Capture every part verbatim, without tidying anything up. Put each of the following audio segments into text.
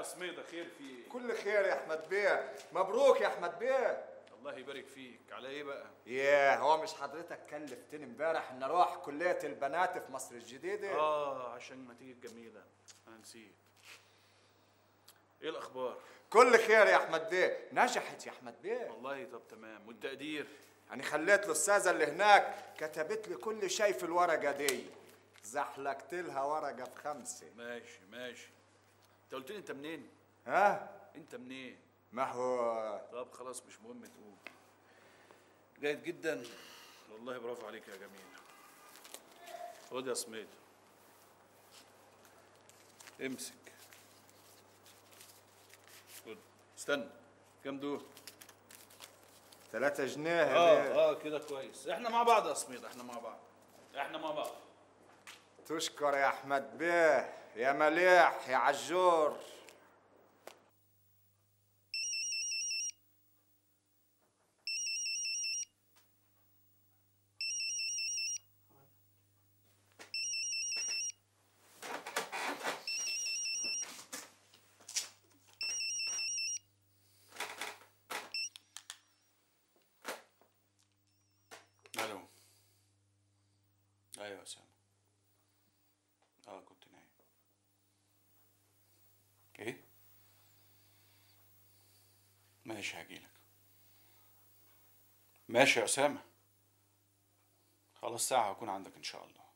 يا سميدة، خير في ايه؟ كل خير يا احمد بيه. مبروك يا احمد بيه. الله يبارك فيك. على ايه بقى؟ ياه، هو مش حضرتك كلفتني امبارح ان اروح كليه البنات في مصر الجديده؟ اه، عشان نتيجة جميلة. انا نسيت. ايه الاخبار؟ كل خير يا احمد بيه. نجحت يا احمد بيه والله. طب تمام. والتقدير؟ يعني خليت الاستاذه اللي هناك كتبت لي كل شيء في الورقه دي، زحلقت لها ورقه بخمسه. ماشي ماشي. انت قلت لي انت منين؟ ها؟ انت منين؟ ما هو طب خلاص، مش مهم تقول. جيد جدا والله، برافو عليك يا جميل. خد يا سميد، امسك. خد. استنى، كام دول؟ ثلاثة جنيه يا اه بيه. اه كده كويس. احنا مع بعض يا سميد، احنا مع بعض، احنا مع بعض. تشكر يا احمد بيه، يا مليح يا عجور. الو. ايوه يا اسامه. اه كنت نايم. ايه؟ ماشي هجيلك. ماشي يا اسامه، خلاص ساعه هكون عندك ان شاء الله.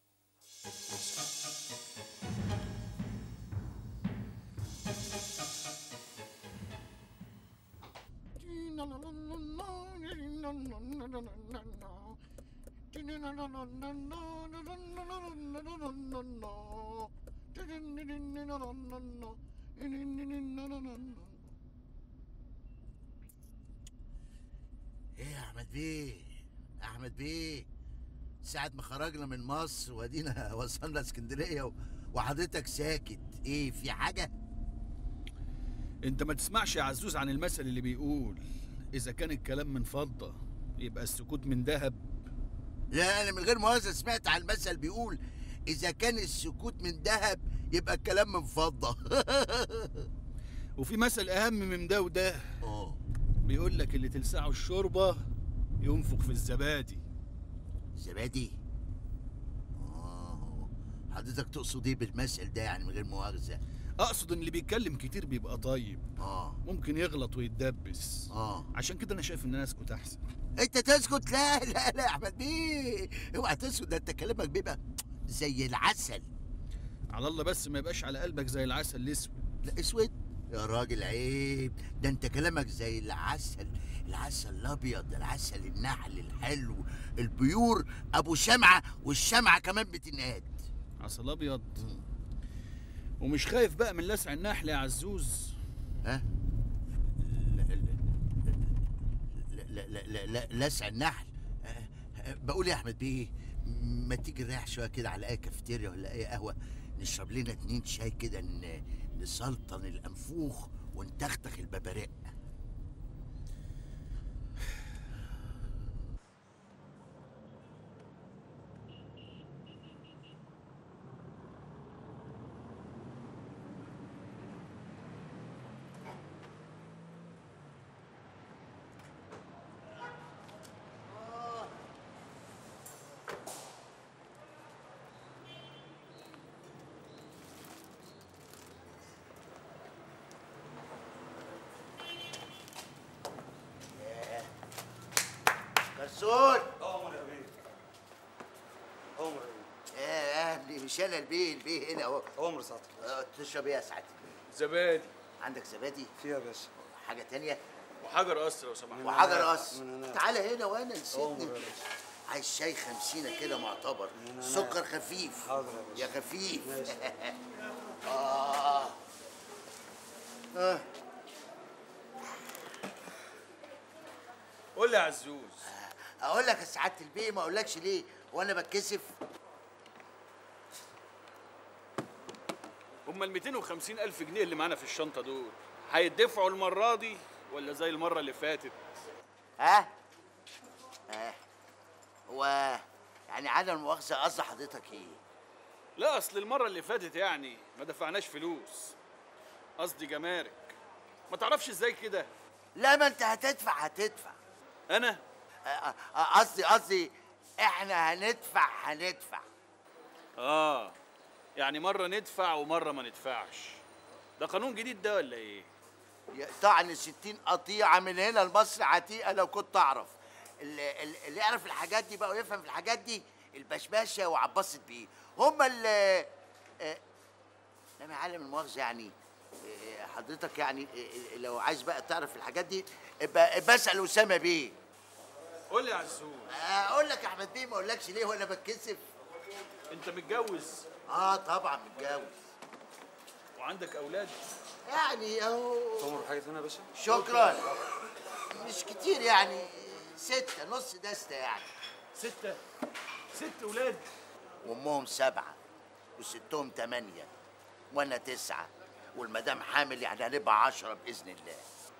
ايه يا احمد بيه؟ احمد بيه، ساعة ما خرجنا من مصر وادينا وصلنا اسكندرية و- وحضرتك ساكت، ايه في حاجة؟ انت ما تسمعش يا عزوز عن المثل اللي بيقول اذا كان الكلام من فضة يبقى السكوت من ذهب؟ لا انا من غير مؤاخذة سمعت على المثل بيقول اذا كان السكوت من ذهب يبقى الكلام من فضة. وفي مثل اهم من ده وده، اه بيقول لك اللي تلسعه الشوربة ينفخ في الزبادي. زبادي؟ اه حضرتك تقصد ايه بالمثل ده يعني من غير مؤاخذة؟ اقصد ان اللي بيتكلم كتير بيبقى طيب، اه ممكن يغلط ويتدبس. اه عشان كده انا شايف ان انا اسكت احسن. انت تسكت؟ لا لا لا يا احمد بيه، اوعى تسكت، ده انت كلامك بيبقى زي العسل. على الله بس ما يبقاش على قلبك زي العسل الاسود. لا اسود يا راجل، عيب، ده انت كلامك زي العسل، العسل الابيض، العسل النحل الحلو البيور ابو شمعه، والشمعه كمان بتنقاد. عسل ابيض؟ ومش خايف بقى من لسع النحل يا عزوز؟ ها؟ لا لا لا لا لا لسع النحل؟ أه، أه، بقول يا احمد بيه، ما تيجي نريح شويه كده على اي كافيتيريا ولا اي قهوه، نشرب لنا اتنين شاي كده، ن- نسلطن الانفوخ ونتختخ الببرق. جرسون، عمر يا بيه. عمر يا بيه. يا اهلي، مش انا البيه، البيه هنا اهو. عمر سعادتك. آه، تشرب ايه يا سعاده البيه؟ زبادي. عندك زبادي؟ فيها يا باشا. حاجه تانية؟ وحجر قصر لو سمحت. وحجر قص. من تعالى هنا وانا نسيتني. عمر يا باشا. عايز شاي خمسينة كده معتبر، من سكر خفيف. حاضر يا باشا. يا خفيف. ماشي. آه. آه. قول لي يا عزوز، اقول لك يا سعاده البيه، ما اقولكش ليه وانا بتكسف. هما ال مئتين وخمسين ألف جنيه اللي معانا في الشنطة دول هيدفعوا المرة دي ولا زي المرة اللي فاتت؟ ها؟ ها؟ هو يعني عدم المؤاخذه قصد حضرتك ايه؟ لا، أصل المرة اللي فاتت يعني ما دفعناش فلوس. قصدي جمارك. ما تعرفش ازاي كده؟ لا، ما انت هتدفع هتدفع. انا آه، آه، قصدي قصدي احنا هندفع هندفع. اه يعني مره ندفع ومره ما ندفعش. ده قانون جديد ده ولا ايه؟ يقطعني ستين قطيعة من هنا لمصر عتيقة لو كنت أعرف. اللي, اللي يعرف الحاجات دي بقى ويفهم في الحاجات دي البشباشة وعباس بيه. هما اللي آه لا يا معلم المؤاخذة يعني. آه حضرتك يعني آه لو عايز بقى تعرف الحاجات دي ابقى بسأل أسامة بيه. قول لي يا عزوز. أقول لك يا أحمد بيه، ما أقولكش ليه وأنا بتكسف. انت متجوز؟ آه طبعا متجوز. وعندك اولاد؟ يعني اهو. تؤمر بحاجة ثانية يا باشا؟ شكرا. مش كتير يعني، ستة، نص دستة يعني. ستة؟ ست ولاد؟ وامهم سبعة وستهم تمانية وانا تسعة، والمدام حامل يعني هنبقى عشرة بإذن الله.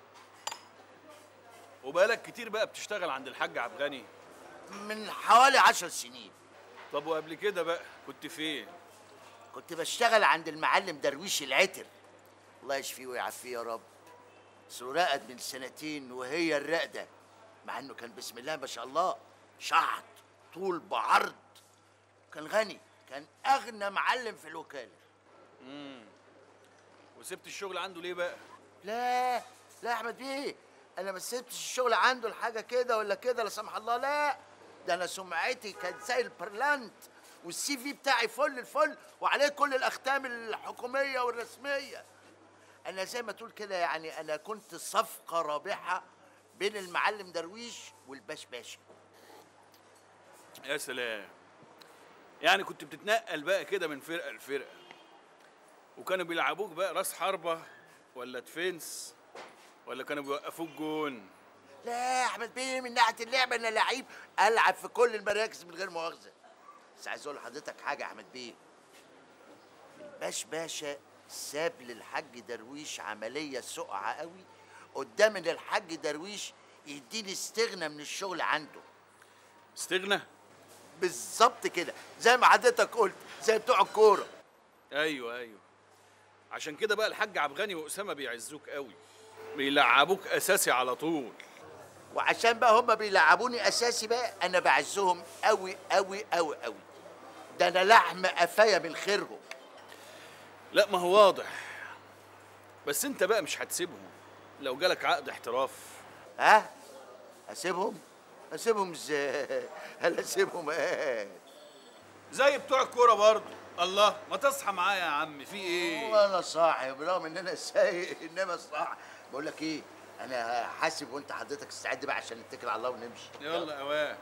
وبقالك كتير بقى بتشتغل عند الحاج عبد الغني؟ من حوالي عشر سنين. طب وقبل كده بقى كنت فين؟ كنت بشتغل عند المعلم درويش العتر، الله يشفيه ويعافيه يا رب. بس رقد من سنتين وهي الرقدة، مع انه كان بسم الله ما شاء الله شحط طول بعرض. كان غني، كان اغنى معلم في الوكالة. امم وسبت الشغل عنده ليه بقى؟ لا لا يا احمد بيه، انا ما سبتش الشغل عنده لحاجه كده ولا كده لا سمح الله، لا. ده انا سمعتي كانت زي البرلانت، والسي في بتاعي فل الفل وعليه كل الاختام الحكوميه والرسميه. انا زي ما تقول كده يعني انا كنت صفقه رابحه بين المعلم درويش والبشباشة. يا سلام، يعني كنت بتتنقل بقى كده من فرقه لفرقه، وكانوا بيلعبوك بقى راس حربه ولا ديفنس ولا كانوا بيوقفوك جون؟ لا يا احمد بيه، من ناحيه اللعبه انا لعيب العب في كل المراكز من غير مؤاخذه. بس عايز اقول لحضرتك حاجه يا احمد بيه، البشباشة ساب للحاج درويش عمليه سقعه قوي قدام ان الحاج درويش يديني استغنى من الشغل عنده. استغنى؟ بالظبط كده، زي ما حضرتك قلت، زي بتوع الكوره. ايوه ايوه، عشان كده بقى الحاج عبد الغني واسامه بيعزوك قوي، بيلعبوك اساسي على طول. وعشان بقى هم بيلعبوني اساسي بقى انا بعزهم قوي قوي قوي قوي. ده انا لحم قفايا من خيرهم. لا ما هو واضح، بس انت بقى مش هتسيبهم لو جالك عقد احتراف. ها؟ اسيبهم؟ اسيبهم ازاي؟ هل اسيبهم ايه؟ زي بتوع الكوره برضه. الله، ما تصحى معايا يا عم، في ايه؟ والله انا صاحي برغم ان انا سايق انما صاحي. بقول لك ايه، انا حاسب وانت حضرتك استعد بقى عشان نتكل على الله ونمشي. يلا اواه.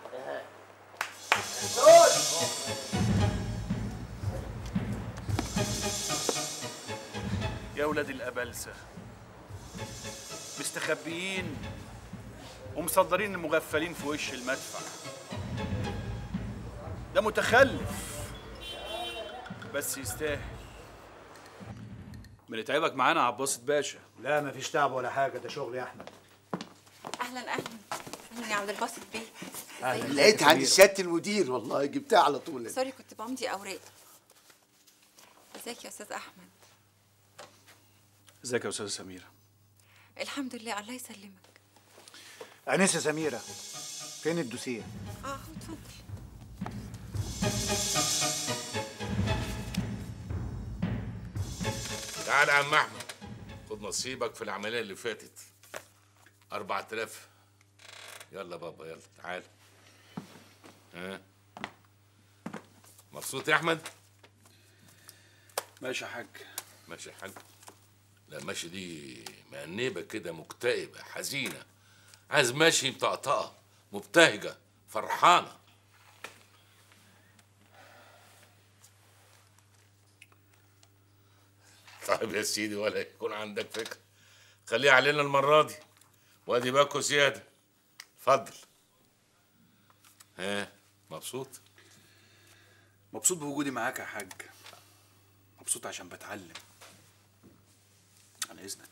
يا ولاد الابلسه، مستخبيين ومصدرين المغفلين في وش المدفع. ده متخلف بس يستاهل. بنتعبك معانا يا عباس باشا. لا مفيش تعب ولا حاجه، ده شغل يا احمد. اهلا اهلا اهلا يا عبد الباسط بيه. أهلاً. لقيت عند سياده المدير، والله جبتها على طول. سوري كنت بمضي اوراق. ازيك يا استاذ احمد؟ ازيك يا استاذه سميره؟ الحمد لله، الله يسلمك. انسه سميره، فين الدوسيه؟ اه اهو اتفضل. تعال يا عم احمد، خد نصيبك في العمليه اللي فاتت. أربعة آلاف. يلا بابا يلا تعال. ها مبسوط يا احمد؟ ماشي يا حاج. ماشي يا حاج. لا ماشي دي مأنبة كده، مكتئبة حزينة. عايز ماشي مطقطقة مبتهجة فرحانة. طيب يا سيدي، ولا يكون عندك فكرة، خليها علينا المرة دي. وادي باكو سيادة، اتفضل. ها مبسوط؟ مبسوط بوجودي معاك يا حاج، مبسوط عشان بتعلم. عن اذنك.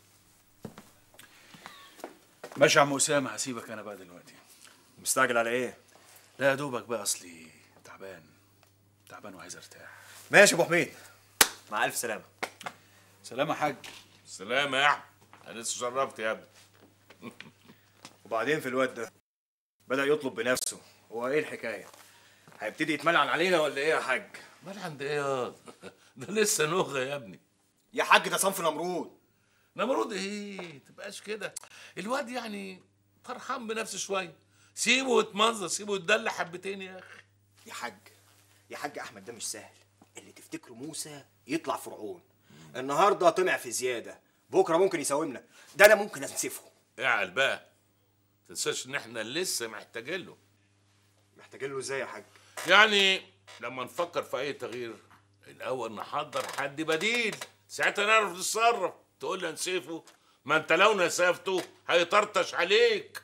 ماشي يا عم اسامه، هسيبك انا بقى دلوقتي. مستعجل على ايه؟ لا يا دوبك بقى، اصلي تعبان تعبان وعايز ارتاح. ماشي يا ابو حميد، مع الف سلامه. سلام يا حاج. سلام يا احمد، انا لسه شرفت يا ابني. وبعدين في الواد ده بدأ يطلب بنفسه، هو ايه الحكايه؟ هيبتدي يتملعن علينا ولا ايه يا حاج؟ مال عند ايه ياض؟ ده لسه نوغه يا ابني. يا حاج ده صنف نمرود. نمرود ايه؟ تبقاش كده. الواد يعني فرحان بنفسه شويه، سيبه يتمنظر، سيبه يتدلع حبتين يا اخي. يا حاج يا حاج احمد ده مش سهل، اللي تفتكره موسى يطلع فرعون. النهارده طمع في زياده، بكره ممكن يساومنا، ده انا ممكن انسفه. اعقل بقى، تنساش ان احنا لسه محتاجين له. محتاجين له ازاي يا حاج؟ يعني لما نفكر في اي تغيير الاول نحضر حد بديل، ساعتها نعرف نتصرف. تقول لي نسيفه؟ ما انت لو نسفته هيطرطش عليك.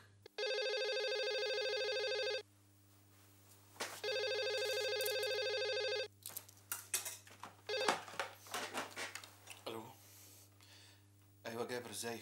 الو. ايوه جابر، ازيك؟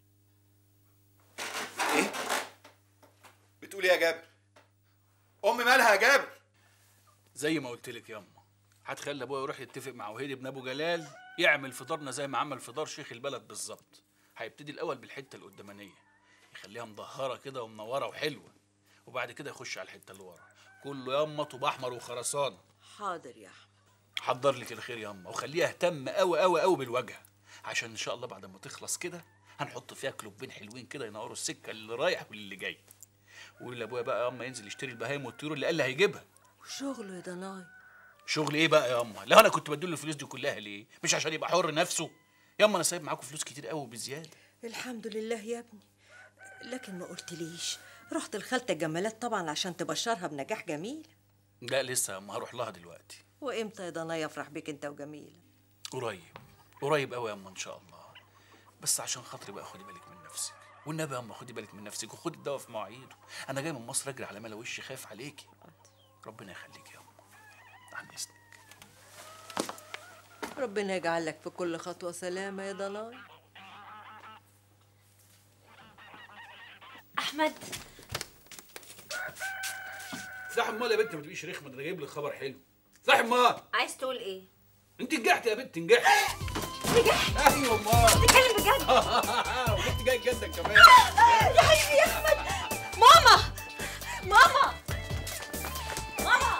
ايه؟ بتقول ايه يا جابر؟ امي مالها يا جابر؟ زي ما قلت لك ياما، هتخلي ابويا يروح يتفق مع وهيدي ابن ابو جلال يعمل فطارنا زي ما عمل فطار شيخ البلد بالظبط. هيبتدي الاول بالحته القدامانيه، يخليها مدهره كده ومنوره وحلوه، وبعد كده يخش على الحته اللي ورا كله ياما طوب احمر وخرسانه. حاضر يا احمد. حضر لك الخير ياما، وخليها اهتم قوي قوي قوي بالواجهه، عشان ان شاء الله بعد ما تخلص كده هنحط فيها كلوبين حلوين كده ينوروا السكه اللي رايح واللي جاي. وقول لابويا بقى ياما ينزل يشتري البهايم والطيور اللي قال لي هيجيبها. وشغله يا ضناي؟ شغل ايه بقى يا اما؟ لو انا كنت بديله الفلوس دي كلها ليه؟ مش عشان يبقى حر نفسه؟ يا اما انا سايب معاكم فلوس كتير قوي بزياده. الحمد لله يا ابني، لكن ما قلتليش رحت لخالتك جمالات طبعا عشان تبشرها بنجاح جميل. لا لسه يا اما، هروح لها دلوقتي. وامتى يا ضناي افرح بيك انت وجميله؟ قريب قريب قوي يا اما ان شاء الله، بس عشان خاطري بقى خدي بالك من نفسك، والنبي يا اما خدي بالك من نفسك وخدي الدواء في مواعيده. انا جاي من مصر اجري على ملا وشي خايف عليكي. ربنا يخليك يا اما، عن اذنك. ربنا يجعل لك في كل خطوه سلامه يا ضناي. احمد. افتحي امال يا بنت، ما تبقيش رخمه، ده انا جايب لك خبر حلو. افتحي امال. عايز تقول ايه؟ انت نجحتي يا بنت، نجحتي. نجحت؟ ايوه امال. بتتكلم بجد؟ وانت جاي جدا كمان. يا حبيبي يا احمد. ماما ماما ماما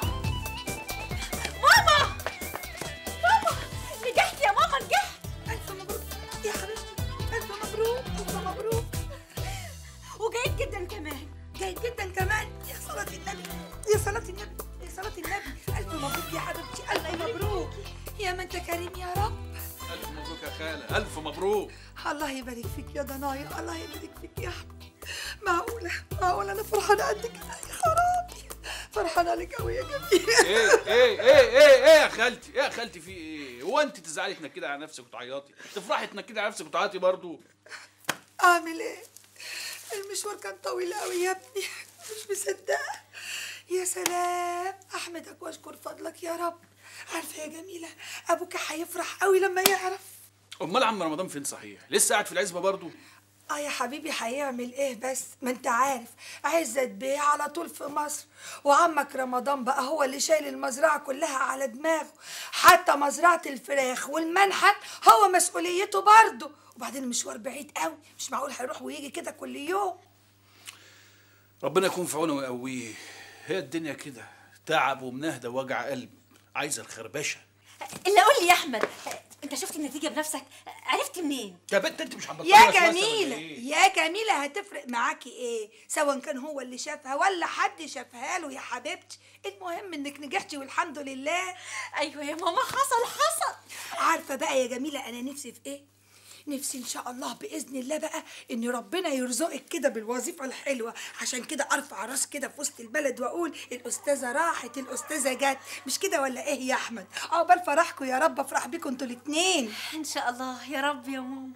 ماما ماما نجحت يا ماما، نجحت. الف مبروك يا حبيبتي، الف مبروك، الف مبروك. وجيد جدا كمان. جيد جدا كمان. يا صلاة النبي، يا صلاة النبي، يا صلاة النبي. الف مبروك يا حبيبتي، الف مبروك. يا ما انت كريم يا رب. الف مبروك يا خاله، الف مبروك. الله يبارك فيك يا ضنايا، الله يبارك فيك يا احمد. معقولة معقولة أنا فرحانة قد كده يا خرابي، فرحانة لك أوي يا جميل. ايه ايه ايه ايه ايه يا خالتي، ايه يا خالتي في ايه؟ هو انت تزعلي تنكدي على نفسك وتعيطي؟ تفرحي تنكدي على نفسك وتعيطي برضه؟ أعمل إيه؟ المشوار كان طويل أوي يا ابني، مش مصدقة. يا سلام، أحمدك وأشكر فضلك يا رب. عارفة يا جميلة، أبوك هيفرح أوي لما يعرف. امال عم رمضان فين صحيح؟ لسه قاعد في العزبه برضه؟ اه يا حبيبي، هيعمل ايه بس؟ ما انت عارف عزت بيه على طول في مصر، وعمك رمضان بقى هو اللي شايل المزرعه كلها على دماغه، حتى مزرعه الفراخ والمنحل هو مسؤوليته برضه. وبعدين المشوار بعيد قوي، مش معقول هيروح ويجي كده كل يوم. ربنا يكون في عونه ويقويه. هي الدنيا كده، تعب ومنهدة ووجع قلب، عايزه الخربشه. اللي قول لي يا احمد، انت شفت النتيجه بنفسك؟ عرفت منين؟ يا بنت انت مش هتبطلي يا وسوسة ولا جميلة إيه؟ يا جميلة، هتفرق معاكي ايه سواء كان هو اللي شافها ولا حد شافها له يا حبيبتي؟ المهم انك نجحتي والحمد لله. ايوه يا ماما، حصل حصل. عارفة بقى يا جميلة انا نفسي في ايه؟ نفسي ان شاء الله باذن الله بقى ان ربنا يرزقك كده بالوظيفه الحلوه، عشان كده ارفع راس كده في وسط البلد واقول الاستاذه راحت، الاستاذه جت، مش كده ولا ايه يا احمد؟ عقبال فرحكم يا رب، افرح بيكم انتوا الاثنين ان شاء الله يا رب يا ماما.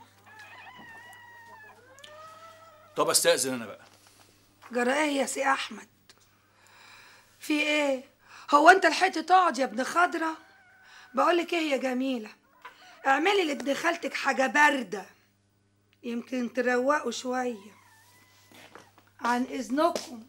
طب استاذن انا بقى. جرى ايه يا سي احمد؟ في ايه؟ هو انت لحقت تقعد يا ابن خضره؟ بقولك ايه يا جميله، اعملي لابن خالتك حاجه بارده يمكن تروقوا شويه، عن اذنكم.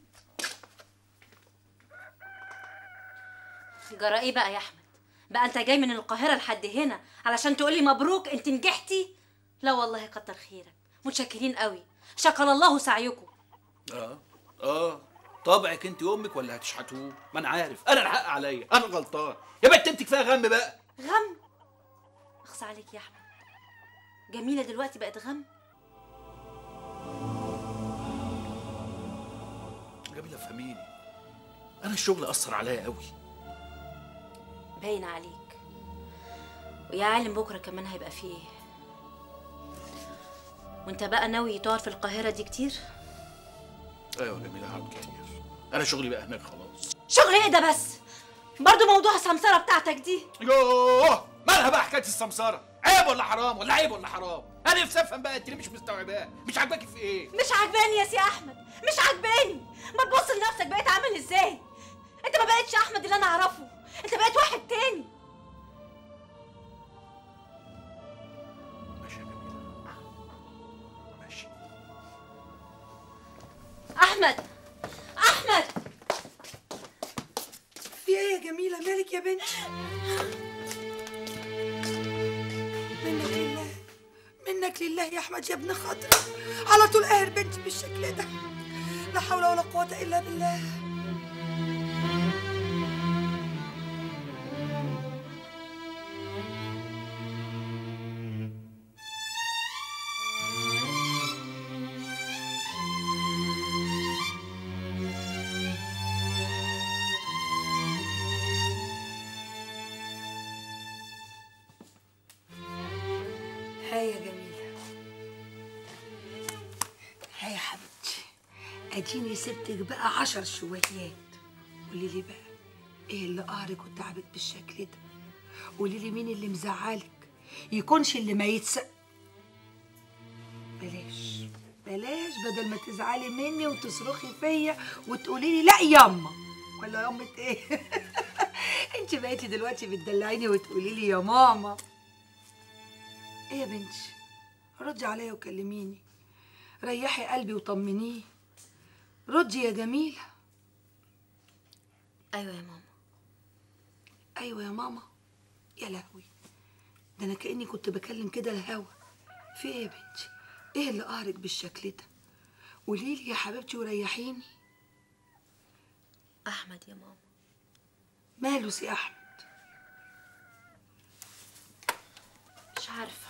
جرى ايه بقى يا احمد؟ بقى انت جاي من القاهره لحد هنا علشان تقولي مبروك انت نجحتي؟ لا والله كتر خيرك، متشكرين قوي، شكر الله سعيكم. اه اه طبعك انت وامك ولا هتشحتوه؟ ما انا عارف، انا الحق عليا، انا غلطان. يا بنت انت كفايه غم بقى. غم؟ اخص عليك يا احمد، جميله دلوقتي بقت غم؟ جميله فهميني، انا الشغل اثر عليا قوي. باين عليك، ويا عالم بكره كمان هيبقى فيه ايه. وانت بقى ناوي تقعد في القاهره دي كتير؟ ايوه جميله، هقعد كتير، انا شغلي بقى هناك خلاص. شغل ايه ده بس؟ برضو موضوع السمسره بتاعتك دي؟ يوه مالها بقى حكايه السمسره؟ عيب ولا حرام ولا عيب ولا حرام؟ انا نفسي افهم بقى، انت ليه مش مستوعباه؟ مش عاجباكي في ايه؟ مش عاجباني يا سي احمد، مش عاجباني. ما تبص لنفسك بقيت عامل ازاي؟ انت ما بقتش احمد اللي انا اعرفه، انت بقيت واحد تاني. ماشي يا جميله، ماشي. احمد احمد، في ايه يا جميله؟ مالك يا بنتي؟ منك لله، منك لله يا احمد يا ابن خاطر، على طول قاهر بنتي بالشكل ده. لا حول ولا قوه الا بالله. هاي يا جميلة، هاي يا حبيبتي، اديني سبتك بقى عشر شويات. قولي لي بقى ايه اللي قهرك وتعبك بالشكل ده؟ قولي لي مين اللي مزعلك؟ يكونش اللي ما يتس بلاش بلاش، بدل ما تزعلي مني وتصرخي فيا وتقولي لي لا ياما ولا يامة ايه. انت بقيتي دلوقتي بتدلعيني وتقولي لي يا ماما. ايه يا بنتي؟ ردي عليا وكلميني، ريحي قلبي وطمنيه. ردي يا جميلة. ايوه يا ماما. ايوه يا ماما. يا لهوي، ده انا كأني كنت بكلم كده الهوا. في ايه يا بنتي؟ ايه اللي قهرك بالشكل ده؟ قوليلي يا حبيبتي وريحيني. احمد يا ماما. ماله سي احمد؟ مش عارفه،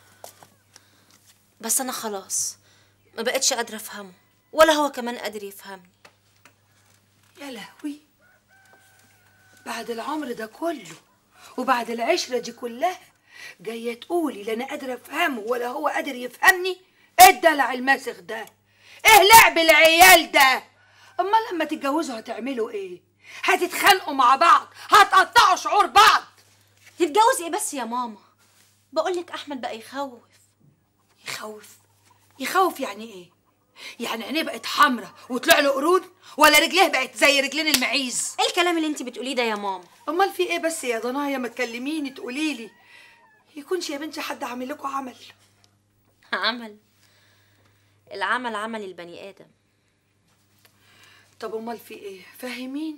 بس انا خلاص ما بقتش قادره افهمه، ولا هو كمان قادر يفهمني. يا لهوي، بعد العمر ده كله وبعد العشره دي كلها جايه تقولي لا انا قادره افهمه ولا هو قادر يفهمني؟ ايه الدلع الماسخ ده؟ ايه لعب العيال ده؟ امال لما تتجوزوا هتعملوا ايه؟ هتتخانقوا مع بعض، هتقطعوا شعور بعض. يتجوز ايه بس يا ماما؟ بقولك احمد بقى يخوف. يخوف؟ يخوف يعني ايه؟ يعني عينيه بقت حمرا وطلع له قرون، ولا رجليه بقت زي رجلين المعيز؟ ايه الكلام اللي انت بتقوليه ده يا ماما؟ امال في ايه بس يا ضنايا؟ ما تكلميني تقولي لي. يكونش يا بنتي حد عامل لكم عمل؟ عمل؟ العمل عمل البني ادم. طب امال في ايه؟ فهميني.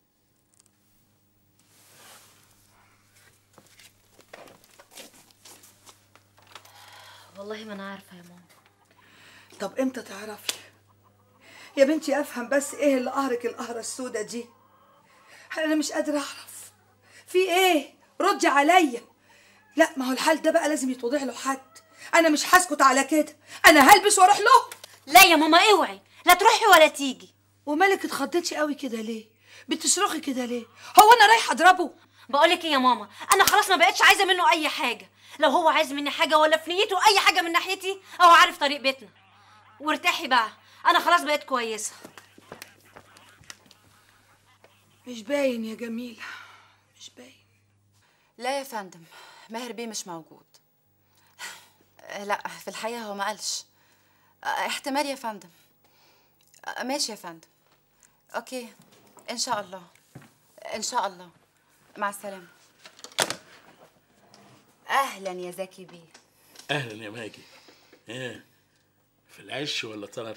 والله ما انا عارفه يا ماما. طب امتى تعرفي يا بنتي؟ افهم بس ايه اللي قهرك القهره السودة دي؟ انا مش قادره اعرف في ايه. ردي عليا. لا ما هو الحال ده بقى لازم يتوضح له حد. انا مش هسكت على كده، انا هلبس واروح له. لا يا ماما اوعي، لا تروحي ولا تيجي. ومالك اتخضيتي قوي كده ليه؟ بتصرخي كده ليه؟ هو انا رايحه اضربه؟ بقولك ايه يا ماما، انا خلاص ما بقتش عايزه منه اي حاجه. لو هو عايز مني حاجه ولا في نيته اي حاجه من ناحيتي، هو عارف طريق بيتنا. وارتاحي بقى، انا خلاص بقيت كويسه. مش باين يا جميله، مش باين. لا يا فندم، ماهر بيه مش موجود. لا في الحقيقه هو ما قالش. احتمال يا فندم. ماشي يا فندم. اوكي ان شاء الله، ان شاء الله. مع السلامه. اهلا يا زكي بيه. اهلا يا ماجي. ايه في العش ولا طار؟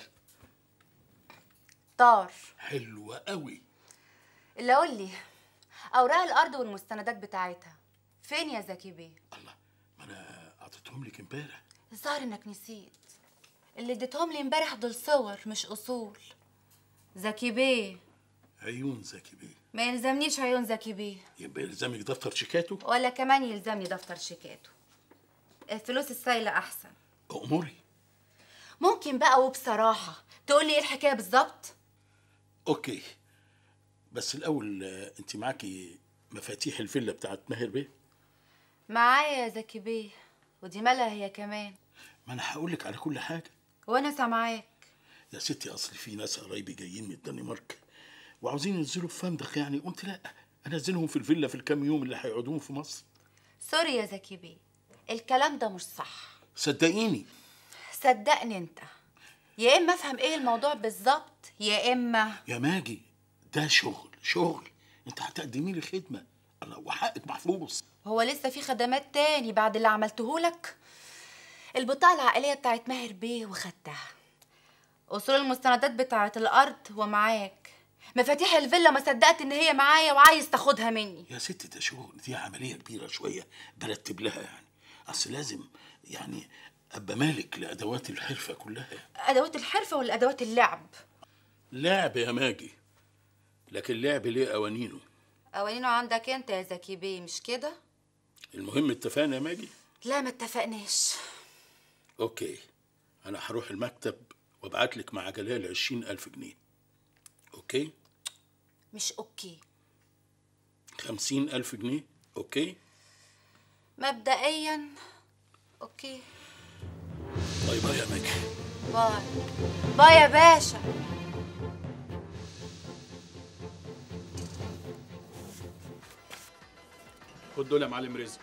طار. حلوه قوي. اللي قول لي اوراق الارض والمستندات بتاعتها فين يا زكي بيه؟ الله، ما انا اعطيتهم لك امبارح. الظاهر انك نسيت. اللي اديتهم لي امبارح دول صور مش اصول. زكي بيه. عيون زكي بيه. ما يلزمنيش عيون زكي بيه. يبقى يلزمك دفتر شيكاته؟ ولا كمان يلزمني دفتر شيكاته. الفلوس السايلة احسن. اموري. ممكن بقى وبصراحة تقول لي ايه الحكاية بالظبط؟ اوكي، بس الاول انت معاكي مفاتيح الفيلا بتاعت ماهر بيه؟ معايا يا زكي بيه، ودي مالها هي كمان؟ ما انا هقول لك على كل حاجه. وانا سامعاك. يا ستي اصل في ناس قرايبي جايين من الدنمارك وعاوزين ينزلوا في فندق، يعني قلت لا انزلهم في الفيلا في الكام يوم اللي هيقعدوهم في مصر. سوري يا زكي بيه، الكلام ده مش صح. صدقيني. صدقني انت. يا اما افهم ايه الموضوع بالظبط يا اما. يا ماجي ده شغل شغل، انت هتقدمي لي خدمه الله وحقك محفوظ. هو لسه في خدمات تاني بعد اللي عملته لك؟ البطاقه العائليه بتاعت ماهر بيه وخدتها، اصول المستندات بتاعت الارض ومعاك، مفاتيح الفيلا ما صدقت ان هي معايا وعايز تاخدها مني. يا ستي ده شغل، دي عمليه كبيره شويه برتب لها، يعني اصل لازم يعني ابقى مالك لادوات الحرفه كلها. ادوات الحرفه ولا ادوات اللعب؟ لعب يا ماجي، لكن لعب ليه قوانينه. قوانينه عندك انت يا زكي بيه مش كده؟ المهم اتفقنا يا ماجي؟ لا ما اتفقناش. اوكي، انا هروح المكتب وابعت لك مع جلال عشرين الف جنيه. اوكي؟ مش اوكي. خمسين الف جنيه. اوكي؟ مبدئيا اوكي. باي باي يا ماجي. باي باي يا باشا. خد دول يا معلم رزق.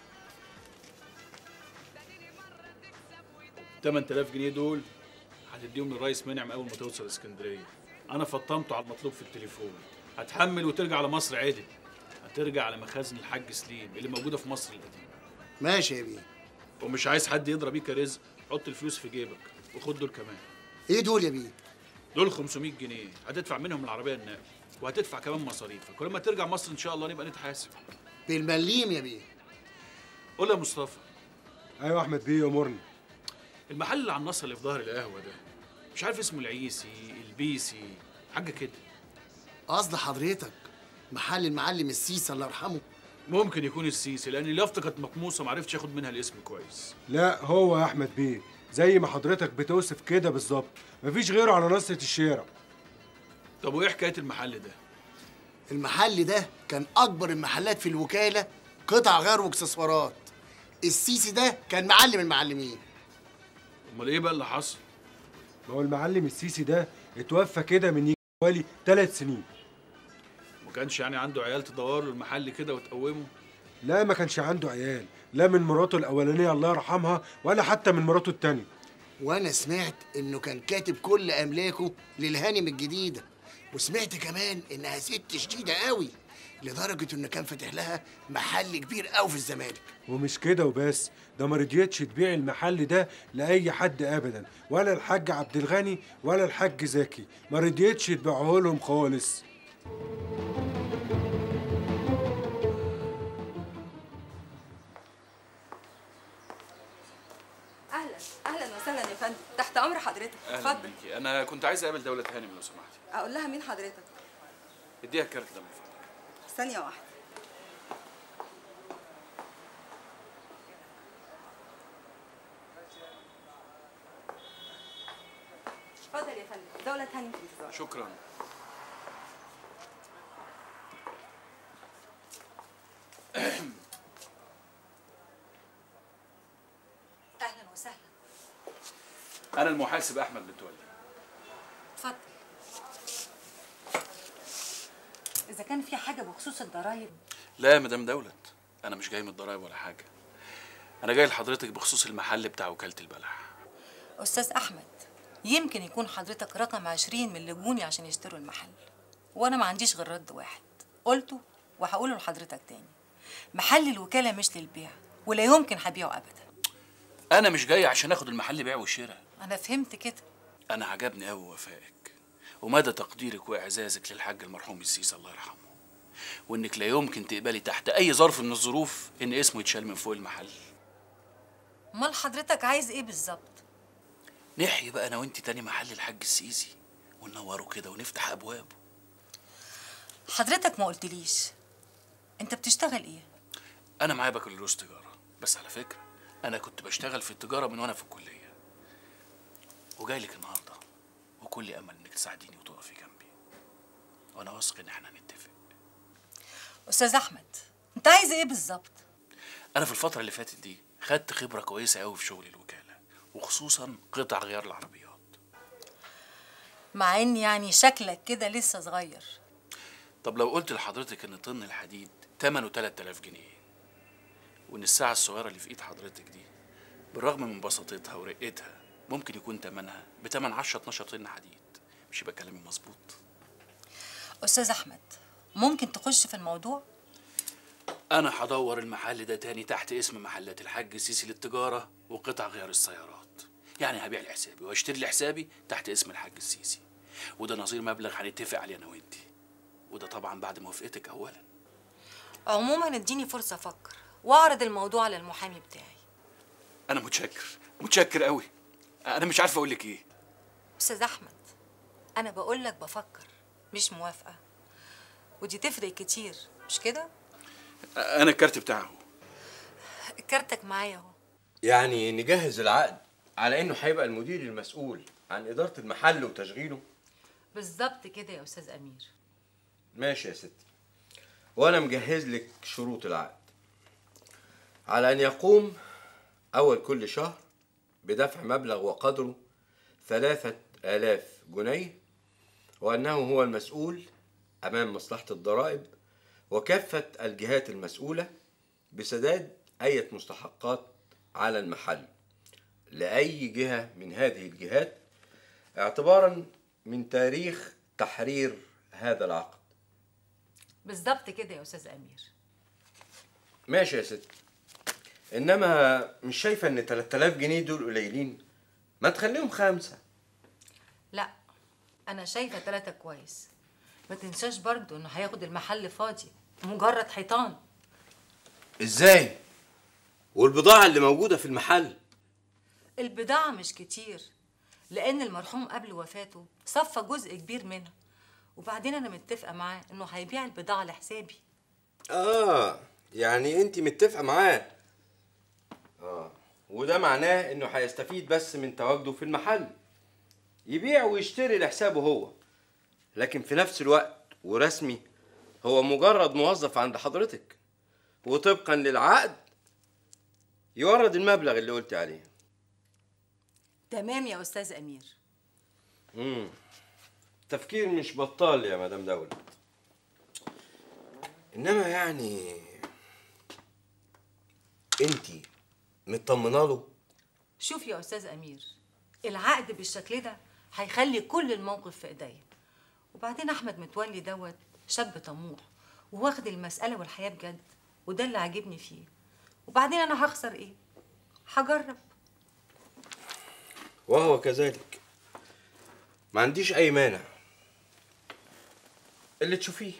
تمن تلاف جنيه دول هتديهم للريس منعم اول ما توصل اسكندريه. انا فطمته على المطلوب في التليفون. هتحمل وترجع على مصر عادي. هترجع على مخازن الحاج سليم اللي موجوده في مصر القديمه. ماشي يا بيه. ومش عايز حد يضرب بيك يا رزق، حط الفلوس في جيبك وخد دول كمان. ايه دول يا بيه؟ دول خمسمية جنيه هتدفع منهم العربيه النقل وهتدفع كمان مصاريفك، ولما ترجع مصر ان شاء الله نبقى نتحاسب. بالمليم يا بيه. قول يا مصطفى. ايوه احمد بيه امرني. المحل اللي على النصر اللي في ظهر القهوه ده مش عارف اسمه، العيسي البيسي حاجه كده. قصد حضرتك محل المعلم السيسي الله يرحمه؟ ممكن يكون السيسي لان اليافطه كانت مقموصه معرفتش اخد منها الاسم كويس. لا هو يا احمد بيه زي ما حضرتك بتوصف كده بالظبط، مفيش غيره على نصرة الشارع. طب وايه حكايه المحل ده؟ المحل ده كان اكبر المحلات في الوكاله قطع غير واكسسوارات. السيسي ده كان معلم المعلمين. امال ايه بقى اللي حصل؟ ما هو المعلم السيسي ده اتوفى كده من يجي حوالي ثلاث سنين. ما كانش يعني عنده عيال تدور له المحل كده وتقومه؟ لا ما كانش عنده عيال، لا من مراته الاولانيه الله يرحمها ولا حتى من مراته الثانيه. وانا سمعت انه كان كاتب كل املاكه للهانم الجديده، وسمعت كمان انها ست شديده قوي لدرجه انه كان فاتح لها محل كبير قوي في الزمالك. ومش كده وبس، ده ما رضيتش تبيع المحل ده لاي حد ابدا، ولا الحاج عبد الغني ولا الحاج زكي، ما رضيتش تبيعه لهم خالص. اهلا اهلا وسهلا يا فندم، تحت امر حضرتك. اهلا بيكي، انا كنت عايز اقابل دوله هانم لو سمحتي. اقول لها مين حضرتك؟ اديها الكارت ده من فضلك. ثانيه واحده. اتفضل يا فندم، دوله هانم في الانتظار. شكرا. اهلا وسهلا. انا المحاسب احمد متولي. اتفضل. اذا كان في حاجه بخصوص الضرايب. لا يا مدام دولت، انا مش جاي من الضرايب ولا حاجه. انا جاي لحضرتك بخصوص المحل بتاع وكاله البلح. استاذ احمد، يمكن يكون حضرتك رقم عشرين من اللي جوني عشان يشتروا المحل، وانا ما عنديش غير رد واحد قلته وهقوله لحضرتك تاني. محل الوكاله مش للبيع ولا يمكن هبيعه ابدا. انا مش جاي عشان اخد المحل بيع وشراء. انا فهمت كده. انا عجبني قوي وفائك ومدى تقديرك واعزازك للحاج المرحوم السيسي الله يرحمه، وانك لا يمكن تقبلي تحت اي ظرف من الظروف ان اسمه يتشال من فوق المحل. امال حضرتك عايز ايه بالظبط؟ نحيي بقى انا وانت تاني محل الحاج السيسي وننوره كده ونفتح ابوابه. حضرتك ما قلتليش انت بتشتغل ايه؟ انا معايا بكالوريوس تجاره، بس على فكره انا كنت بشتغل في التجاره من وانا في الكليه، وجاي لك النهارده وكل امل انك تساعديني وتقفي جنبي، وانا واثق ان احنا هنتفق. استاذ احمد انت عايز ايه بالظبط؟ انا في الفتره اللي فاتت دي خدت خبره كويسه قوي في شغل الوكاله، وخصوصا قطع غيار العربيات. مع ان يعني شكلك كده لسه صغير. طب لو قلت لحضرتك ان طن الحديد ثمنه تلات آلاف جنيه، وان الساعه الصغيره اللي في ايد حضرتك دي بالرغم من بساطتها ورقتها ممكن يكون ثمنها بتمن عشرة اتناشر طن حديد، مش يبقى كلامي مظبوط؟ استاذ احمد ممكن تخش في الموضوع؟ انا هدور المحل ده تاني تحت اسم محلات الحاج السيسي للتجاره وقطع غيار السيارات، يعني هبيع لحسابي واشتري لحسابي تحت اسم الحاج السيسي، وده نظير مبلغ هنتفق عليه انا وانتي، وده طبعا بعد موافقتك اولا. عموما اديني فرصه افكر واعرض الموضوع على المحامي بتاعي. انا متشكر متشكر قوي، انا مش عارفه اقول لك ايه. استاذ احمد انا بقول لك بفكر مش موافقه، ودي تفرق كتير مش كده؟ انا الكارت بتاعه. كارتك معايا اهو. يعني نجهز العقد على انه هيبقى المدير المسؤول عن اداره المحل وتشغيله؟ بالظبط كده يا استاذ امير. ماشي يا ستي، وانا مجهز لك شروط العقد على ان يقوم اول كل شهر بدفع مبلغ وقدره ثلاثة آلاف جنيه، وانه هو المسؤول امام مصلحه الضرائب وكافه الجهات المسؤوله بسداد اي مستحقات على المحل لاي جهه من هذه الجهات اعتبارا من تاريخ تحرير هذا العقد. بالظبط كده يا استاذ امير. ماشي يا ستي، انما مش شايفه ان تلات آلاف جنيه دول قليلين؟ ما تخليهم خمسه. لا انا شايفه ثلاثة كويس. ما تنساش برضو انه هياخد المحل فاضي مجرد حيطان. ازاي؟ والبضاعه اللي موجوده في المحل؟ البضاعه مش كتير، لان المرحوم قبل وفاته صفى جزء كبير منها، وبعدين انا متفقه معاه انه هيبيع البضاعه لحسابي. اه يعني انت متفقه معاه. اه وده معناه انه هيستفيد بس من تواجده في المحل، يبيع ويشتري لحسابه هو، لكن في نفس الوقت ورسمي هو مجرد موظف عند حضرتك، وطبقا للعقد يورد المبلغ اللي قلت عليه. تمام يا استاذ امير. امم تفكير مش بطال يا مدام دولة. انما يعني انتي مطمنه له؟ شوف يا استاذ امير، العقد بالشكل ده هيخلي كل الموقف في ايديا، وبعدين احمد متولي دوت شاب طموح وواخد المساله والحياه بجد، وده اللي عاجبني فيه. وبعدين انا هخسر ايه؟ هجرب. وهو كذلك، ما عنديش اي مانع، اللي تشوفيه.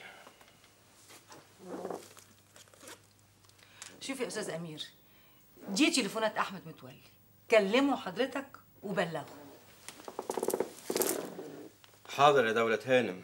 شوف يا استاذ امير، دي تليفونات احمد متولي، كلمه حضرتك وبلغه. حاضر يا دولة هانم،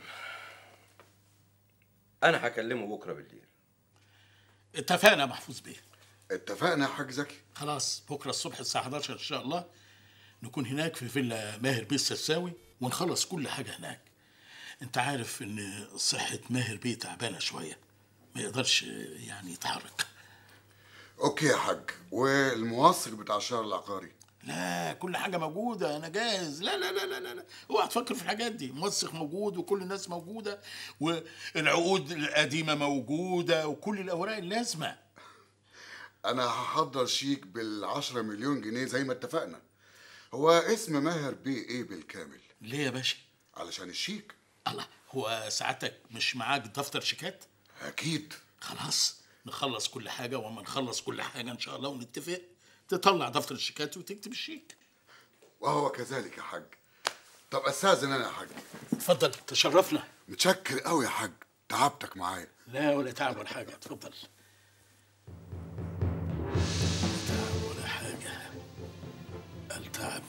انا هكلمه بكره بالليل. اتفقنا يا محفوظ بيه. اتفقنا يا حاج زكي. خلاص بكره الصبح الساعه حداشر ان شاء الله نكون هناك في فيلا ماهر بيه السرساوي ونخلص كل حاجه هناك. انت عارف ان صحه ماهر بيه تعبانه شويه، ما يقدرش يعني يتحرك. اوكي يا حاج، والموثق بتاع الشهر العقاري؟ لا كل حاجه موجوده، انا جاهز. لا لا لا لا لا اوعى تفكر في الحاجات دي. موثق موجود وكل الناس موجوده والعقود القديمه موجوده وكل الاوراق اللازمه. انا هحضر شيك بالعشرة مليون جنيه زي ما اتفقنا. هو اسم ماهر بيه ايه بالكامل؟ ليه يا باشا؟ علشان الشيك. الله، هو سعادتك مش معاك دفتر شيكات؟ اكيد. خلاص نخلص كل حاجه، وما نخلص كل حاجه ان شاء الله ونتفق تطلع دفتر الشيكات وتكتب الشيك. وهو كذلك يا حاج. طب استاذن انا يا حاج. اتفضل، تشرفنا. متشكر قوي يا حاج، تعبتك معايا. لا ولا تعب ولا حاجه، اتفضل. تعب ولا حاجه.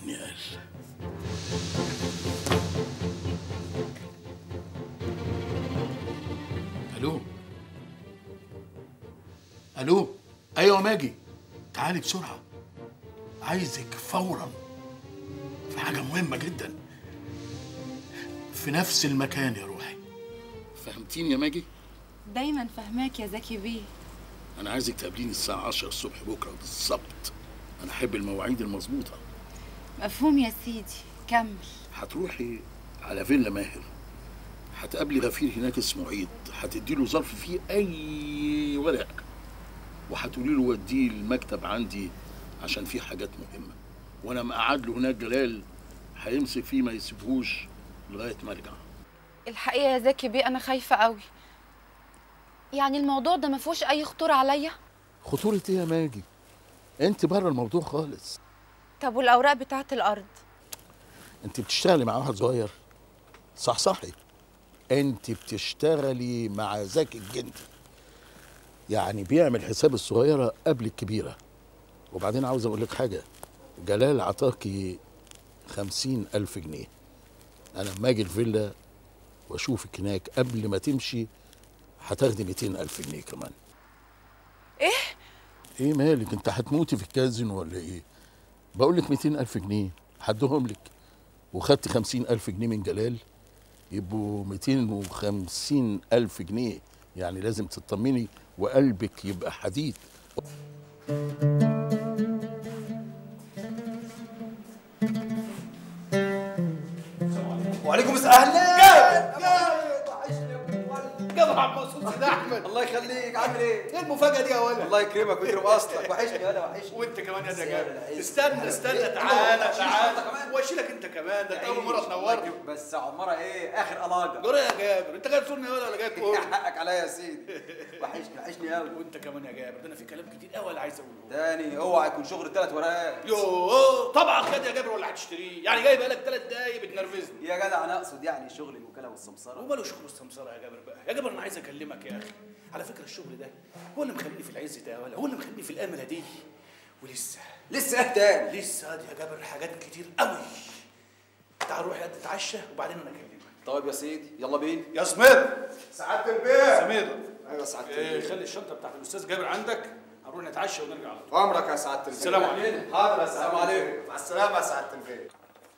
ابني قال. الو الو ايوه ماجي، تعالي بسرعه، عايزك فورا في حاجه مهمه جدا في نفس المكان يا روحي. فهمتيني يا ماجي؟ دايما فهماك يا زكي بيه. انا عايزك تقابليني الساعه عشرة الصبح بكره بالظبط. انا احب المواعيد المظبوطه. مفهوم يا سيدي، كمل. هتروحي على فيلا ماهر، هتقابلي غفير هناك اسمه عيد، هتدي له ظرف فيه اي ورق، وهتقولي له وديه المكتب عندي عشان فيه حاجات مهمه، وانا مقعد له هناك جلال هيمسك فيه ما يسيبهوش لغايه ما ارجع. الحقيقه يا زكي بيه انا خايفه قوي. يعني الموضوع ده ما فيهوش اي خطوره عليا؟ خطوره ايه يا ماجي؟ انت بره الموضوع خالص. طب والاوراق بتاعه الارض؟ انت بتشتغلي مع واحد صغير؟ صح صحي، انت بتشتغلي مع زكي الجندي، يعني بيعمل حساب الصغيره قبل الكبيره. وبعدين عاوز اقول لك حاجه، جلال عطاكي خمسين الف جنيه. انا لما اجي الفيلا واشوفك هناك قبل ما تمشي هتاخدي مئتين الف جنيه كمان. ايه ايه مالك؟ انت هتموتي في الكازينو ولا ايه؟ بقول لك مئتين الف جنيه هديهم لك، وخدت خمسين الف جنيه من جلال، يبقوا مئتين وخمسين الف جنيه. يعني لازم تطمني وقلبك يبقى حديد. وعليكم السلام. اهلا جابر عم مقصود سيد احمد. الله يخليك، عامل ايه؟ ايه المفاجاه دي يا ولد؟ الله يكرمك ويكرم اصلك، وحشني يالا وحشني. وانت كمان يا جابر. استنى استنى تعالى تعالى واشيلك انت كمان، ده انت اول مره تنورني. بس عمره ايه؟ اخر قلاجه. جرى يا جابر، انت جاي تزورني ولا جاي تقول؟ حقك عليا يا سيدي. وحشني وحشني قوي. وانت كمان يا جابر، ده انا في كلام كتير قوي اللي عايز اقوله. تاني اوعى يكون شغل ثلاث ورقات. يوه طبعا خد يا جابر ولا هتشتريه؟ يعني جاي بقالك ثلاث دقايق بتنرفزني. يا جدع انا اقصد يعني شغل الوكاله والسمسره. وماله شغل السمسره يا جابر بقى؟ يا جابر انا عايز اكلمك يا اخي. على فكره الشغل ده هو اللي مخليني في العز ده، ولا هو اللي مخليني في الامله دي. ولسه لسه ايه تاني؟ لسه يا جابر حاجات كتير قوي. تعال نروح نتعشى وبعدين انا اكلمك. طيب يا سيدي يلا بينا. يا سمير. سعاده البيت. سمير. ايوه سعاده إيه البيت. خلي الشنطه بتاعت الاستاذ جابر عندك، هنروح نتعشى ونرجع على طول. امرك يا سعاده البيت. السلام عليكم. حاضر يا سلام عليكم. مع السلامه يا سعاده البيت.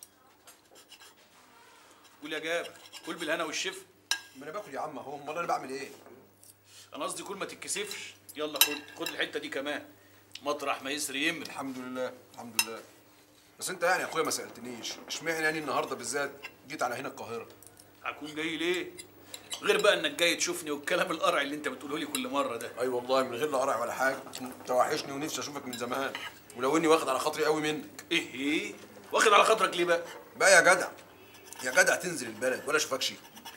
قول يا جابر، كل بالهنا والشفا. ما انا باكل يا عم اهو، امال انا بعمل ايه؟ انا قصدي كل ما تتكسفش. يلا خد خد الحته دي كمان، مطرح ما يسري يمري. الحمد لله الحمد لله. بس انت يعني يا اخويا ما سالتنيش اشمعنى يعني النهارده بالذات جيت على هنا القاهره؟ هكون جاي ليه؟ غير بقى انك جاي تشوفني والكلام القرع اللي انت بتقوله لي كل مره ده. اي والله من غير لا قرع ولا حاجه، انت وحشني ونفسي اشوفك من زمان، ولو اني واخد على خاطري قوي منك. ايه ايه؟ واخد على خاطرك ليه بقى؟ بقى يا جدع يا جدع تنزل البلد ولا اشوفكش.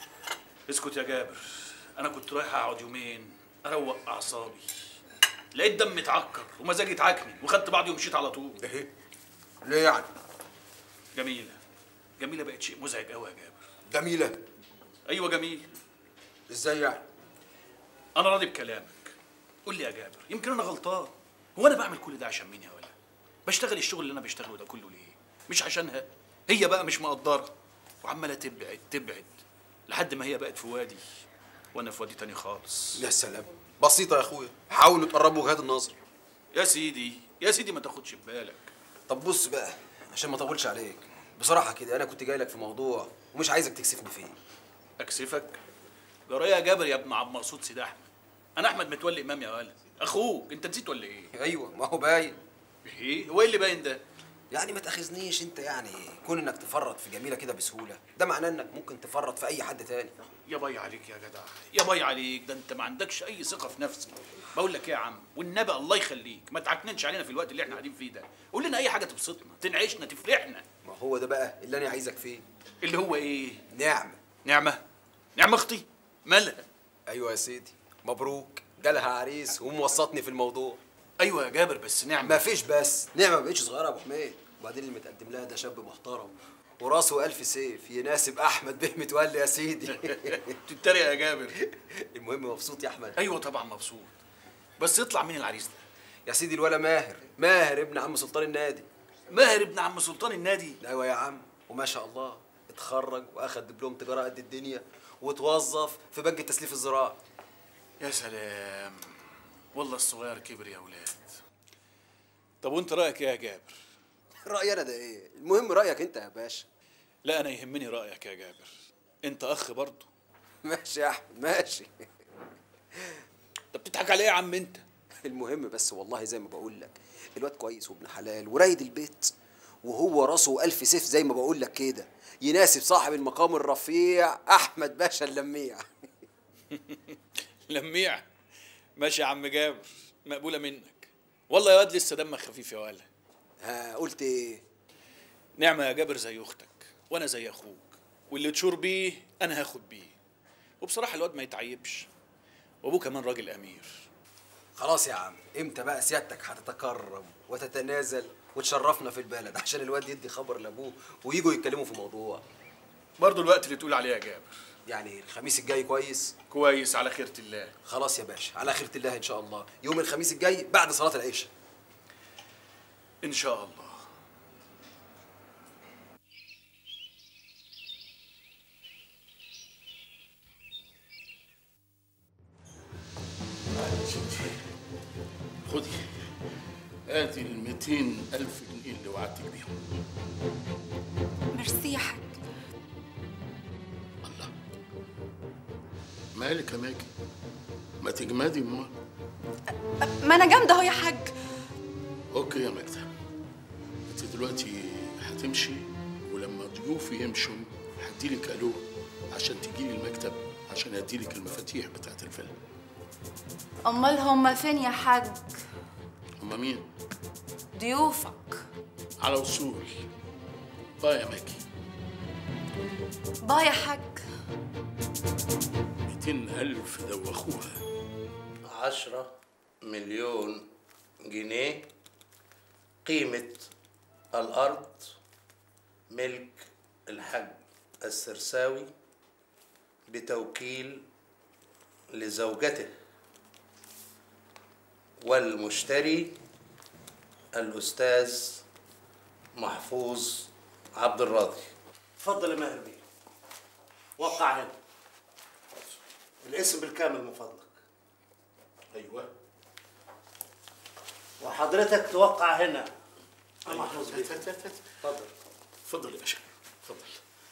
اسكت يا جابر، انا كنت رايح اقعد يومين اروق اعصابي، لقيت دمي اتعكر ومزاجي اتعكني وخدت بعضي ومشيت على طول. ايه؟ ليه يعني؟ جميله جميله بقت شيء مزعج قوي يا جابر. جميله؟ ايوه جميل. ازاي يعني؟ انا راضي بكلامك. قول لي يا جابر، يمكن انا غلطان. هو انا بعمل كل ده عشان مين يا ولا؟ بشتغل الشغل اللي انا بشتغله ده كله ليه؟ مش عشانها؟ هي بقى مش مقدره وعماله تبعد تبعد لحد ما هي بقت في وادي وانا في وادي تاني خالص. يا سلام، بسيطه يا اخويا، حاولوا تقربوا وجهات النظر. يا سيدي يا سيدي ما تاخدش ببالك. طب بص بقى عشان ما اطولش عليك، بصراحه كده انا كنت جاي لك في موضوع ومش عايزك تكسفني فيه. اكسفك؟ جرى يا جابر يا ابن عبد مقصود سيد احمد، انا احمد متولي امام يا ولد، اخوك، انت نسيت ولا ايه؟ ايوه ما هو باين. ايه؟ هو ايه اللي باين ده؟ يعني ما تاخذنيش انت، يعني كون انك تفرط في جميله كده بسهوله ده معناه انك ممكن تفرط في اي حد تاني. يا باي عليك يا جدع، يا باي عليك، ده انت ما عندكش اي ثقه في نفسك. بقول لك ايه يا عم، والنبي الله يخليك ما تعكننش علينا في الوقت اللي احنا قاعدين فيه ده، قول لنا اي حاجه تبسطنا تنعشنا تفرحنا. ما هو ده بقى اللي انا عايزك فيه. اللي هو ايه؟ نعمه. نعمه؟ نعمه اختي مالها؟ ايوه يا سيدي مبروك، جالها عريس وموسطني في الموضوع. ايوه يا جابر بس نعمه. ما فيش بس نعمه، ما بقتش صغيره يا ابو حميد، وبعدين اللي متقدم لها ده شاب محترم وراسه ألف سيف يناسب احمد بيه متولي يا سيدي. تتريق يا جابر. المهم مبسوط يا احمد؟ ايوه طبعا مبسوط، بس يطلع مين العريس ده؟ يا سيدي الولا ماهر، ماهر ابن عم سلطان النادي. ماهر ابن عم سلطان النادي؟ ايوه يا عم، وما شاء الله اتخرج واخد دبلوم تجاره قد الدنيا وتوظف في بنك التسليف الزراعي. يا سلام، والله الصغير كبر يا ولاد. طب وانت رايك ايه يا جابر؟ رايي انا ده ايه؟ المهم رايك انت يا باشا. لا انا يهمني رايك يا جابر، انت اخ برضه. ماشي يا احمد ماشي. انت بتضحك على ايه يا عم انت؟ المهم بس والله زي ما بقول لك، الواد كويس وابن حلال ورايد البيت، وهو راسه ألف سيف زي ما بقول لك كده، يناسب صاحب المقام الرفيع احمد باشا اللميع. لميع؟ ماشي يا عم جابر، مقبوله منك. والله يا واد لسه دمك خفيف يا ولا. ها قلت ايه؟ نعمه يا جابر زي اختك وانا زي اخوك، واللي تشور بيه انا هاخد بيه. وبصراحه الواد ما يتعيبش، وابوه كمان راجل امير. خلاص يا عم، امتى بقى سيادتك هتتكرم وتتنازل وتشرفنا في البلد عشان الواد يدي خبر لابوه ويجوا يتكلموا في موضوع؟ برضه الوقت اللي تقول عليه يا جابر. يعني الخميس الجاي كويس؟ كويس على خيرة الله. خلاص يا باشا، على خيرة الله ان شاء الله، يوم الخميس الجاي بعد صلاة العشاء ان شاء الله. خدي ادي ال مئتين ألف جنيه اللي وعدتك بيهم. ميرسي يا حاج. مالك يا ماجي؟ ما تجمدي امال. ما انا جامده اهو يا حاج. اوكي يا ماجدة، انت دلوقتي هتمشي، ولما ضيوفي يمشوا هديلك الو عشان تجيلي المكتب عشان اديلك المفاتيح بتاعت الفيلا. امال هما فين يا حاج؟ هما مين؟ ضيوفك. على وصول. باي يا ماجي. باي يا حاج. مئتين ألف دوخوها. عشرة مليون جنيه قيمة الأرض ملك الحاج السرساوي بتوكيل لزوجته، والمشتري الأستاذ محفوظ عبد الراضي. اتفضل يا ماهر بيه، وقع هنا. الاسم بالكامل من فضلك. ايوه. وحضرتك توقع هنا. يا محفوظ بيه. اتفضل. اتفضل يا باشا، اتفضل.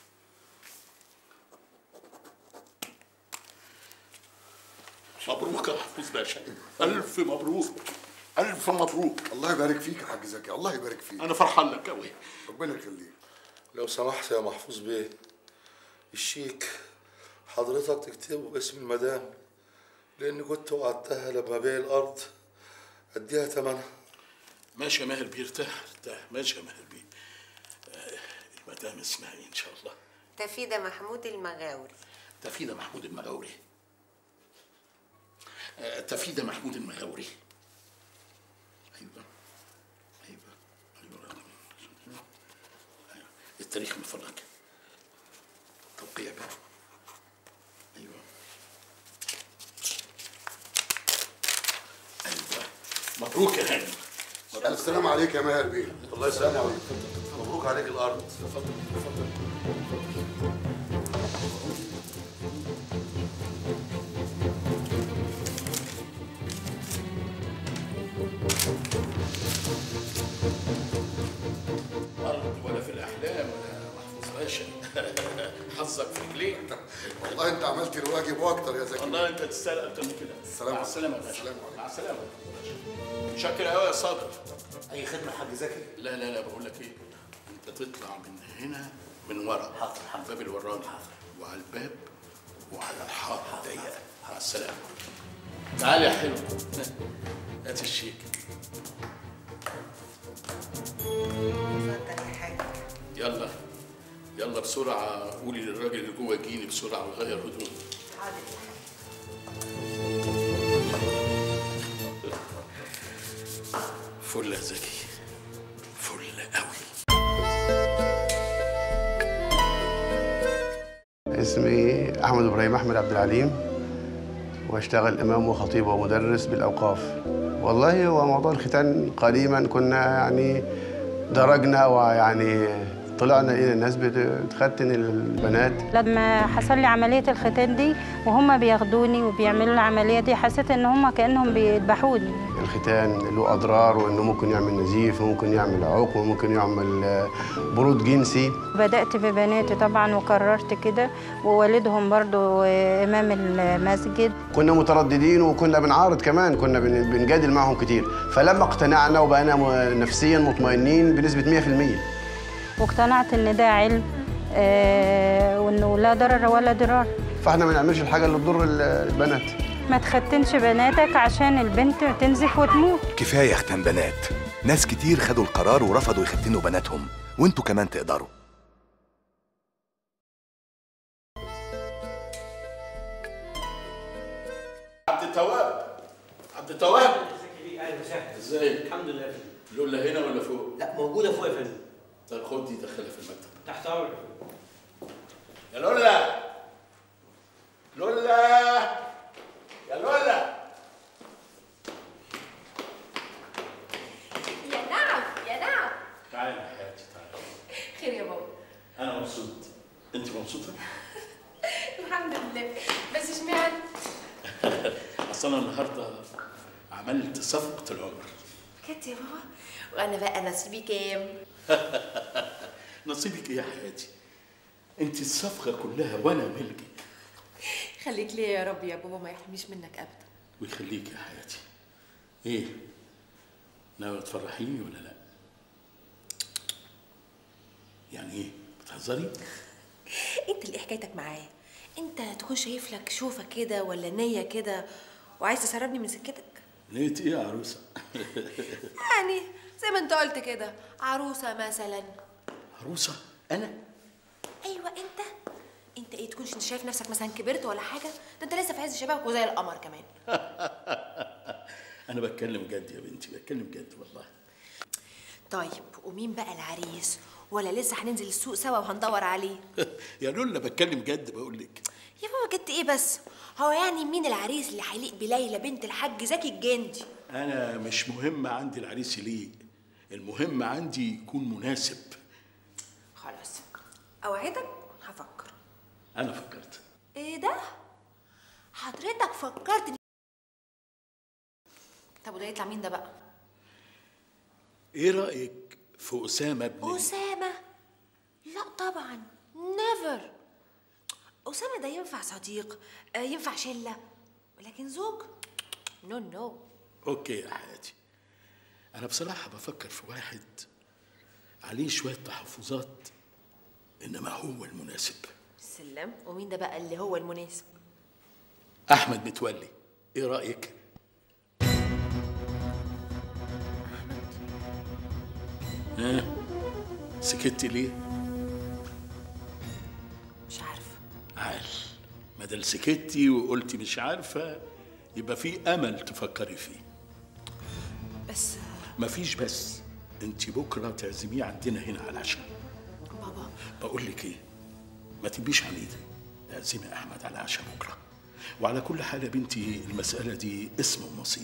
مبروك يا محفوظ باشا، ألف مبروك، ألف مبروك. الله يبارك فيك يا حاج زكي، الله يبارك فيك. أنا فرحان لك أوي. ربنا يخليك. لو سمحت يا محفوظ بيه، الشيك حضرتك تكتبه باسم المدام، لأني كنت وعدتها لما أبيع الأرض أديها ثمنها. ماشي يا ماهر بيه، ارتاح ارتاح. ماشي يا ماهر بيه. آه المدام اسمها إيه إن شاء الله؟ تفيدة محمود المغاوري. تفيدة محمود المغاوري. آه تفيدة محمود المغاوري. أيوه أيوه أيوه. أيوه. التاريخ من فضلك. توقيع بقى. أيوه أيوه. مبروك يا هاني. السلام عليك يا ماهر بيه. الله يسلمك عليك. مبروك عليك الأرض. اتفضل اتفضل. أرض ولا في الأحلام يا محفوظ باشا. حظك في رجليك. والله أنت عملت الواجب وأكتر يا زكي. والله أنت تستاهل أكتر من كده. السلام مع السلامة يا باشا. مع السلامة. متشكر قوي يا صابر. أي خدمة حاج زكي؟ لا لا لا، بقول لك إيه، أنت تطلع من هنا من ورا. حاضر حاضر. الباب اللي وراني. وعلى الباب وعلى الحاره الضيقه. مع السلامه. تعالى يا حلو. هات الشيك. يلا يلا بسرعه، قولي للراجل اللي جوه يجيني بسرعه ويغير هدومه. فل يا زكي، فل قوي. اسمي أحمد إبراهيم أحمد عبد العليم، واشتغل إمام وخطيب ومدرس بالأوقاف. والله هو موضوع الختان قديما كنا يعني درجنا ويعني طلعنا لقينا الناس بتختن البنات. لما حصل لي عمليه الختان دي وهم بياخدوني وبيعملوا العمليه دي حسيت ان هم كانهم بيذبحوني. الختان له اضرار وانه ممكن يعمل نزيف وممكن يعمل عقم وممكن يعمل برود جنسي. بدات ببناتي طبعا وقررت كده ووالدهم برضو امام المسجد. كنا مترددين وكنا بنعارض كمان، كنا بنجادل معهم كتير، فلما اقتنعنا وبقينا نفسيا مطمئنين بنسبه مية في المية واقتنعت ان ده علم آه وانه لا ضرر ولا ضرار. فاحنا ما نعملش الحاجه اللي تضر البنات. ما تختنش بناتك عشان البنت تنزف وتموت. كفايه ختان بنات، ناس كتير خدوا القرار ورفضوا يختنوا بناتهم، وانتوا كمان تقدروا. عبد التواب، عبد التواب، اهلا وسهلا. ازيك؟ الحمد لله يا فندم. لولا هنا ولا فوق؟ لا موجوده فوق يا فندم. طيب خد دي دخلها في المكتب. تحت امرك. يا لولا، لولا، يا لولا. يا نعم يا نعم. تعالي يا حياتي تعالي. خير يا بابا. انا مبسوط. انت مبسوطه؟ الحمد لله. بس اشمعنى؟ اصل انا النهارده عملت صفقه العمر. كنت يا بابا؟ وانا بقى نصيبي كام؟ نصيبك ايه يا حياتي؟ انت الصفقه كلها وانا ملكك. خليك ليا يا رب يا بابا، ما يحرمنيش منك ابدا. ويخليك يا حياتي. ايه؟ ناوي تفرحيني ولا لا؟ يعني ايه؟ بتهزري؟ انت اللي حكايتك معايا؟ انت تكون شايف لك شوفه كده ولا نيه كده وعايز تسربني من سكتك؟ نية ايه يا عروسه؟ يعني زي ما انت قلت كده، عروسه مثلا. عروسه؟ انا؟ ايوه انت. انت ايه تكونش انت شايف نفسك مثلا كبرت ولا حاجه؟ ده انت لسه في عز شبابك وزي القمر كمان. انا بتكلم جد يا بنتي، بتكلم جد والله. طيب ومين بقى العريس؟ ولا لسه هننزل السوق سوا وهندور عليه؟ يا لولا بتكلم جد بقول لك. يا بابا جد ايه بس؟ هو يعني مين العريس اللي هيليق بليلى بنت الحاج زكي الجندي؟ انا مش مهم عندي العريس يليق، المهم عندي يكون مناسب. خلاص اوعدك هفكر. انا فكرت. ايه ده؟ حضرتك فكرت؟ طب وده يطلع مين ده بقى؟ ايه رايك في اسامه ابن اسامه؟ لا طبعا، نيفر. اسامه ده ينفع صديق، ينفع شله، ولكن زوج نو no, نو no. اوكي يا حياتي، انا بصراحه بفكر في واحد عليه شويه تحفظات انما هو المناسب. سلام. ومين ده بقى اللي هو المناسب؟ احمد متولي، ايه رايك؟ ها سكتي ليه؟ مش عارفه. عال، ما دام سكتي وقلتي مش عارفه يبقى في امل تفكري فيه. بس مفيش بس، انت بكره تعزميه عندنا هنا على العشاء. بابا بقول لك ايه، ما تبيش عنيده، اعزمي احمد على العشاء بكره. وعلى كل حال يا بنتي المساله دي اسم ونصيب.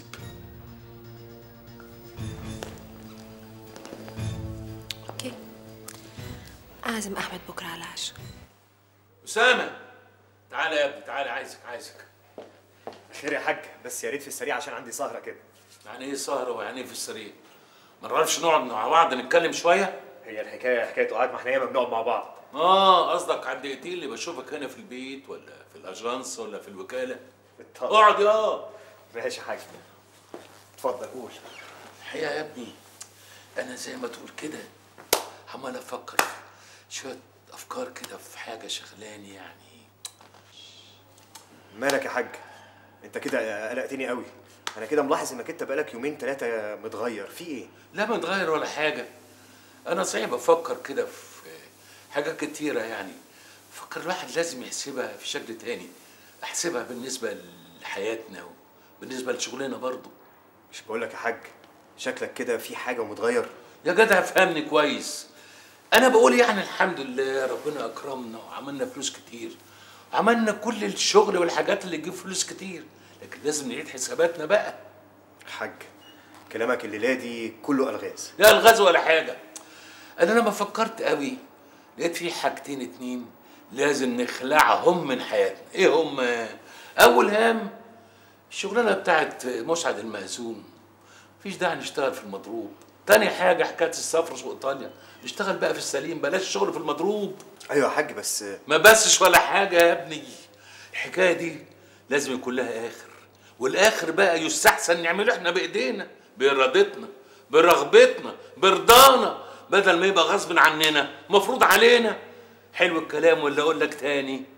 اوكي، اعزم احمد بكره على العشاء. اسامه تعالى يا ابني، تعالى، عايزك عايزك. خير يا حاج، بس يا ريت في السريع عشان عندي سهره كده. يعني ايه سهره ويعني ايه في السرير؟ ما نعرفش نقعد مع بعض نتكلم شويه؟ هي الحكايه حكايه قعاد، ما احنا ياما بنقعد مع بعض. اه قصدك على الدقيقتين اللي بشوفك هنا في البيت ولا في الاجانس ولا في الوكاله؟ اقعد يا. ماشي يا حاج، اتفضل قول. الحقيقه يا ابني انا زي ما تقول كده عمال افكر شويه افكار كده في حاجه شغلاني يعني. مالك يا حاج؟ انت كده قلقتني قوي. انا كده ملاحظ انك انت بقالك يومين ثلاثه متغير، في ايه؟ لا متغير ولا حاجه، انا صحيح بفكر كده في حاجات كتيره يعني. فكر الواحد لازم يحسبها في شكل تاني، احسبها بالنسبه لحياتنا وبالنسبه لشغلنا برضه. مش بقول لك يا حاج شكلك كده في حاجه ومتغير؟ يا جدع فهمني كويس، انا بقول يعني الحمد لله ربنا اكرمنا وعملنا فلوس كتير، عملنا كل الشغل والحاجات اللي تجيب فلوس كتير، لكن لازم نعيد حساباتنا بقى. حاج كلامك الليله دي كله الغاز. لا الغاز ولا حاجه، انا لما فكرت قوي لقيت في حاجتين اتنين لازم نخلعهم من حياتنا. ايه هم؟ اول هام الشغلانه بتاعت مسعد المأذون، مفيش داعي نشتغل في المضروب. تاني حاجه حكايه السفر سوق ايطاليا، نشتغل بقى في السليم، بلاش الشغل في المضروب. ايوه يا حاج بس ما بسش ولا حاجه يا ابني، الحكايه دي لازم يكون لها اخر، والاخر بقى يستحسن نعمله احنا بايدينا، بارادتنا، برغبتنا، برضانا، بدل ما يبقى غصب عننا مفروض علينا. حلو الكلام ولا اقول لك تاني؟